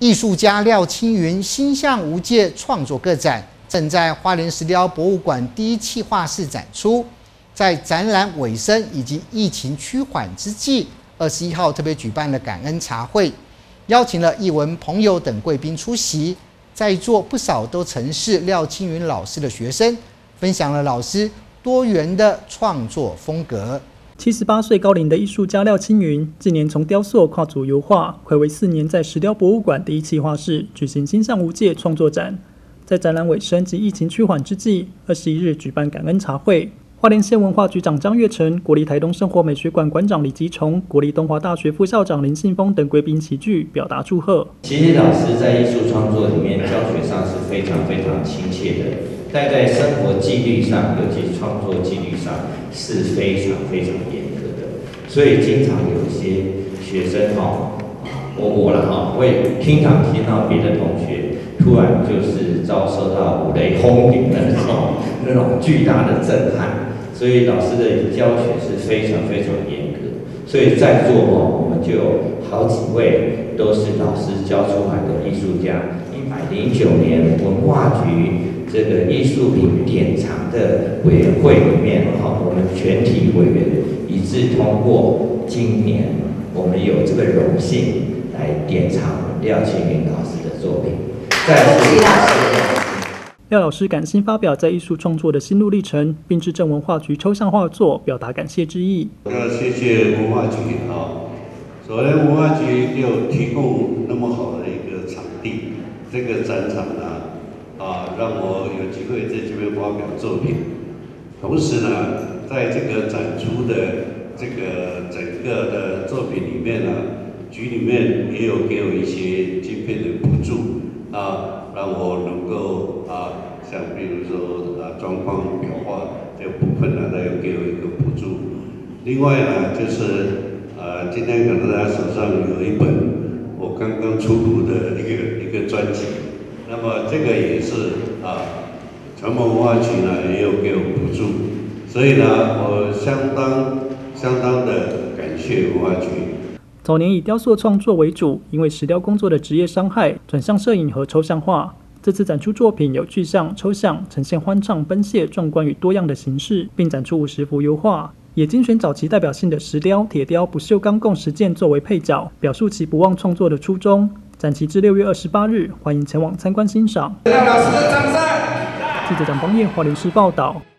艺术家廖青云心向无界创作个展正在花莲石雕博物馆第一企划室展出。在展览尾声以及疫情趋缓之际，21号特别举办了感恩茶会，邀请了艺文朋友等贵宾出席。在座不少都曾是廖青云老师的学生，分享了老师多元的创作风格。 78岁高龄的艺术家廖青云，近年从雕塑跨足油画，睽违4年在石雕博物馆第一企划室举行心向无界创作展。在展览尾声及疫情趋缓之际，21日举办感恩茶会。花莲县文化局长张月成、国立台东生活美学馆馆长李吉崇、国立东华大学副校长林信峰等贵宾齐聚，表达祝贺。 其实老师在艺术创作里面，教学上是非常亲切的，但在生活纪律上，尤其创作纪律上是非常严格的。所以经常有一些学生我会经常听到别的同学突然就是遭受到五雷轰顶的那种巨大的震撼。所以老师的教学是非常严格，所以在座我们就有好几位都是老师教出来的艺术家。109年文化局这个艺术品典藏的委员会里面，我们全体委员一致通过，今年我们有这个荣幸来典藏廖青云老师的作品。再次谢谢。 廖老师感性发表在艺术创作的心路历程，并致政文化局抽象画作，表达感谢之意。 要谢谢文化局首先文化局有提供那么好的一个场地，这个展场让我有机会在这边发表作品。同时呢，在这个展出的这个整个的作品里面局里面也有给我一些经费的补助让我能够像比如说装框裱画这个部分它有给我一个补助。另外呢，就是今天可能大家手上有一本我刚刚出炉的一个专辑，那么这个也是传统文化局也有给我补助，所以呢，我相当的感谢文化局。 早年以雕塑创作为主，因为石雕工作的职业伤害，转向摄影和抽象画。这次展出作品有具象、抽象，呈现欢畅、奔泻、壮观与多样的形式，并展出50幅油画，也精选早期代表性的石雕、铁雕、不锈钢共10件作为配角，表述其不忘创作的初衷。展期至6月28日，欢迎前往参观欣赏。 廖老师的掌声。 记者蒋邦彦花莲市报道。